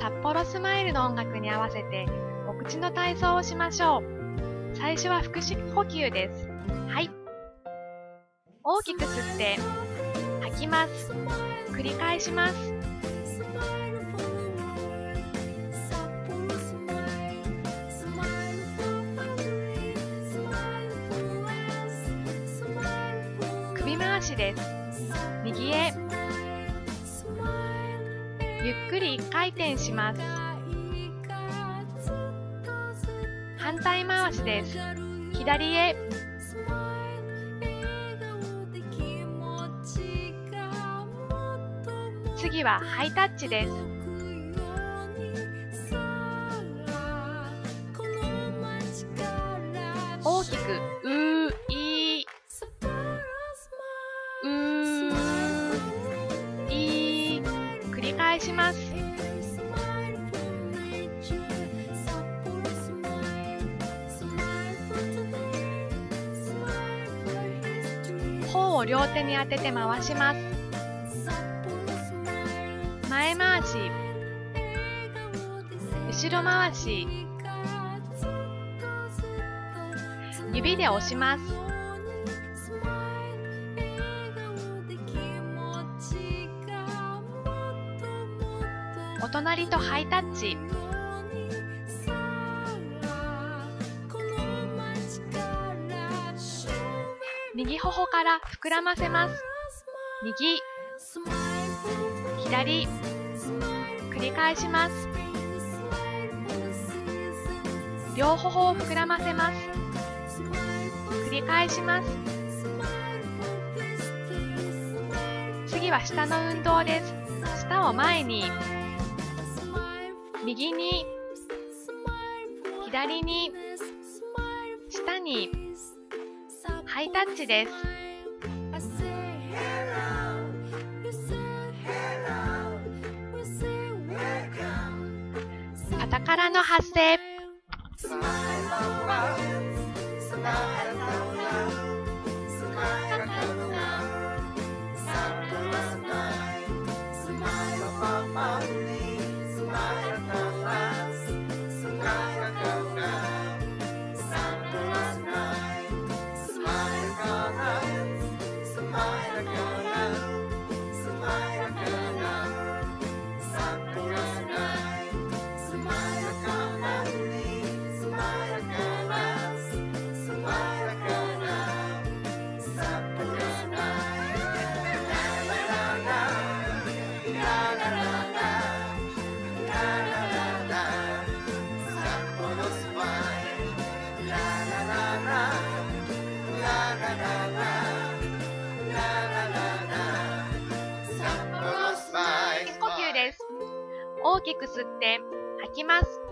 札幌スマイルの音楽に合わせてお口の体操をしましょう。最初は腹式呼吸です。はい。大きく吸って吐きます。繰り返します。首回しです。右へゆっくり1回転します。反対回しです。左へ次はハイタッチです。大きくうーいーうーいー繰り返します。頬を両手に当てて回します。前回し、後ろ回し、指で押します。お隣とハイタッチ。右頬から膨らませます。右、左、繰り返します。両頬を膨らませます。繰り返します。次は下の運動です。舌を前に、右に、左に、下に、ハイタッチです。肩からの発声。大きく吸って吐きます。